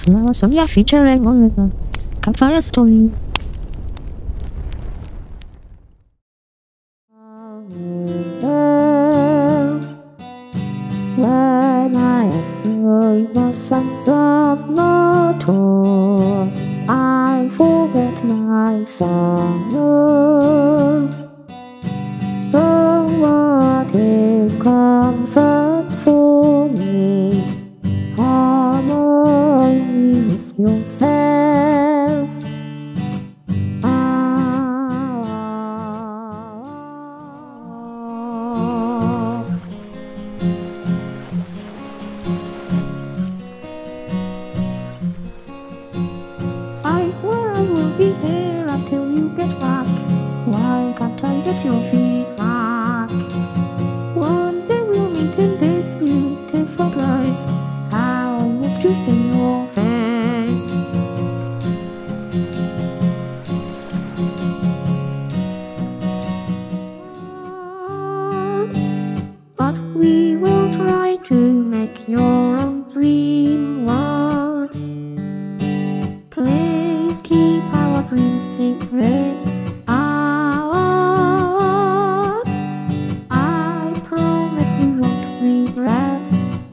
Sonya featuring Oliver. Campfire stories. When I enjoy the sense of motor, I forget my sorrow. So what is comfort for me? Harmony with yourself. I swear I will be here until you get back. Why can't I get your feedback? One day we'll meet in this beautiful place. How would you see your face? But we will try to make your own dream world. Please keep our dreams secret. I promise you won't regret.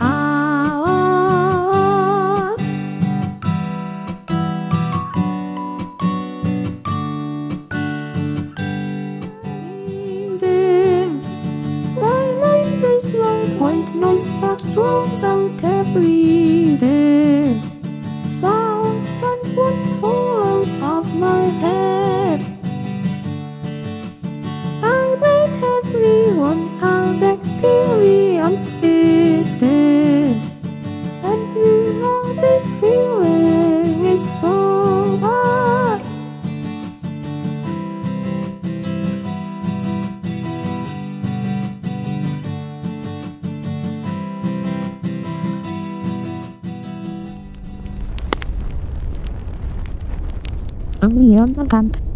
My life is like white noise that drowns out everything. Sounds and words fall out of my head. I bet everyone has experienced this thing. And you know this feeling is so bad. Only on Bandcamp.